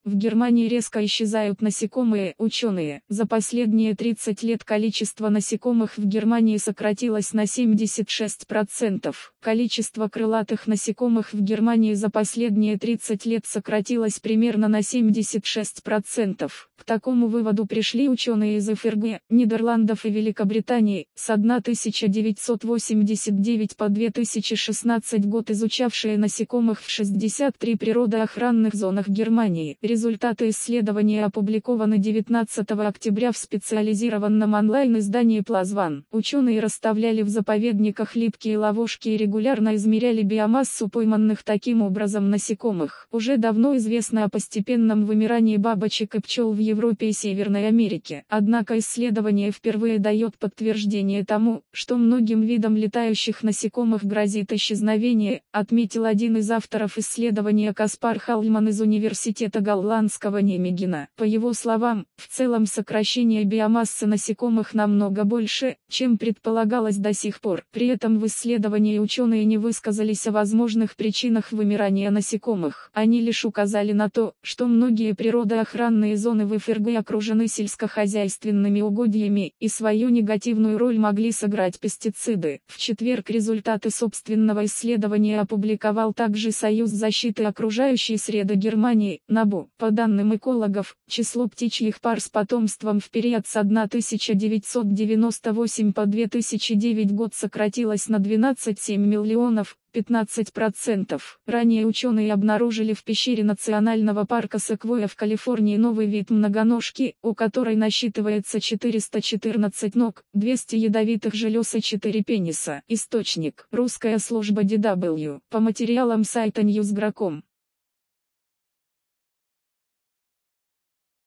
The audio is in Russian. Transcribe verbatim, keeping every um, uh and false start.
В Германии резко исчезают насекомые. Ученые. За последние тридцать лет количество насекомых в Германии сократилось на семьдесят шесть процентов. Количество крылатых насекомых в Германии за последние тридцать лет сократилось примерно на семьдесят шесть процентов. К такому выводу пришли ученые из эф эр гэ, Нидерландов и Великобритании, с тысяча девятьсот восемьдесят девятого по две тысячи шестнадцатый год изучавшие насекомых в шестидесяти трёх природоохранных зонах Германии. Результаты исследования опубликованы девятнадцатого октября в специализированном онлайн-издании плаз-ван. Ученые расставляли в заповедниках липкие ловушки и регулярно измеряли биомассу пойманных таким образом насекомых. Уже давно известно о постепенном вымирании бабочек и пчел в Европе и Северной Америке. Однако исследование впервые дает подтверждение тому, что многим видам летающих насекомых грозит исчезновение, отметил один из авторов исследования Каспар Халман из Университета голландского Нимегена. По его словам, в целом сокращение биомассы насекомых намного больше, чем предполагалось до сих пор. При этом в исследовании ученые не высказались о возможных причинах вымирания насекомых. Они лишь указали на то, что многие природоохранные зоны в эф эр гэ окружены сельскохозяйственными угодьями, и свою негативную роль могли сыграть пестициды. В четверг результаты собственного исследования опубликовал также Союз защиты окружающей среды Германии, НАБУ. По данным экологов, число птичьих пар с потомством в период с тысяча девятьсот девяносто восьмого по две тысячи девятый год сократилось на двенадцать целых семь десятых миллионов, пятнадцать процентов. Ранее ученые обнаружили в пещере национального парка Секвойя в Калифорнии новый вид многоножки, у которой насчитывается четыреста четырнадцать ног, двести ядовитых желез и четыре пениса. Источник. Русская служба ди дабл ю. По материалам сайта ньюс точка гра точка ком.